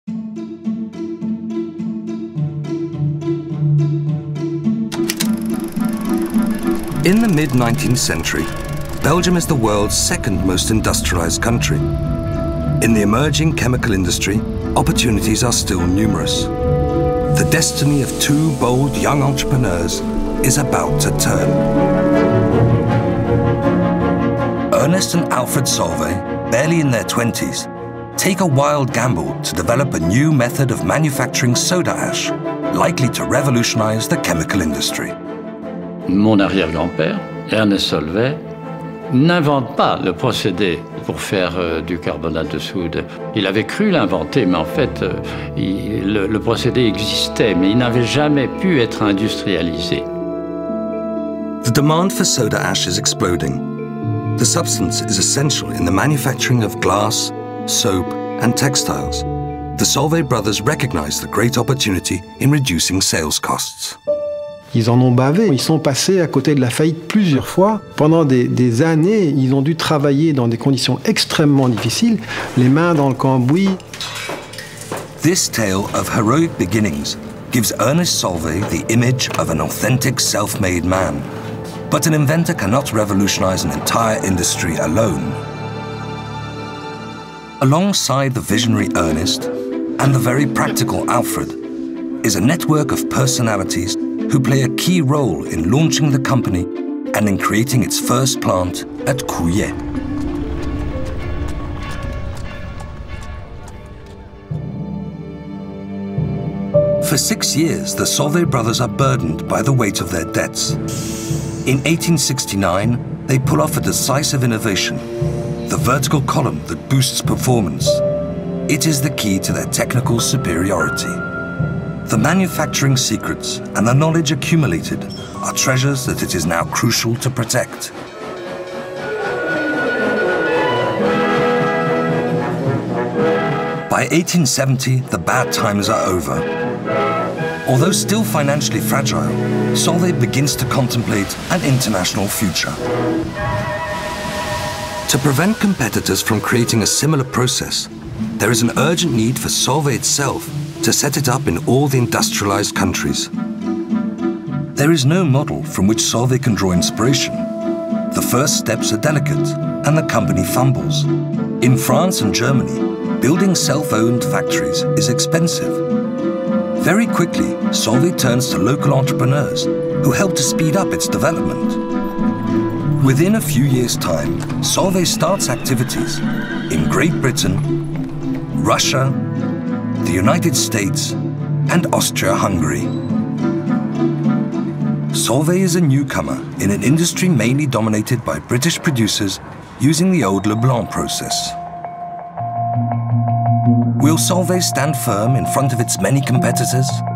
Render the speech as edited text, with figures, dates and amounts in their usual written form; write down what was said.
In the mid-19th century, Belgium is the world's second most industrialized country. In the emerging chemical industry, opportunities are still numerous. The destiny of two bold young entrepreneurs is about to turn. Ernest and Alfred Solvay, barely in their 20s, take a wild gamble to develop a new method of manufacturing soda ash, likely to revolutionize the chemical industry. Mon arrière-grand-père, Ernest Solvay, n'invente pas le procédé pour faire du carbonate de soude. Il avait cru l'inventer, mais en fait, le procédé existait, mais il n'avait jamais pu être industrialisé. The demand for soda ash is exploding. The substance is essential in the manufacturing of glass, soap, and textiles. The Solvay brothers recognized the great opportunity in reducing sales costs. Ils en ont bavé, ils sont passés à côté de la faillite plusieurs fois. Pendant des années, ils ont dû travailler dans des conditions extrêmement difficiles, les mains dans le cambouis. This tale of heroic beginnings gives Ernest Solvay the image of an authentic self-made man. But an inventor cannot revolutionize an entire industry alone. Alongside the visionary Ernest and the very practical Alfred is a network of personalities who play a key role in launching the company and in creating its first plant at Couillet. For 6 years, the Solvay brothers are burdened by the weight of their debts. In 1869, they pull off a decisive innovation, the vertical column that boosts performance. It is the key to their technical superiority. The manufacturing secrets and the knowledge accumulated are treasures that it is now crucial to protect. By 1870, the bad times are over. Although still financially fragile, Solvay begins to contemplate an international future. To prevent competitors from creating a similar process, there is an urgent need for Solvay itself to set it up in all the industrialized countries. There is no model from which Solvay can draw inspiration. The first steps are delicate, and the company fumbles. In France and Germany, building self-owned factories is expensive. Very quickly, Solvay turns to local entrepreneurs who help to speed up its development. Within a few years' time, Solvay starts activities in Great Britain, Russia, the United States, and Austria-Hungary. Solvay is a newcomer in an industry mainly dominated by British producers using the old Leblanc process. Will Solvay stand firm in front of its many competitors?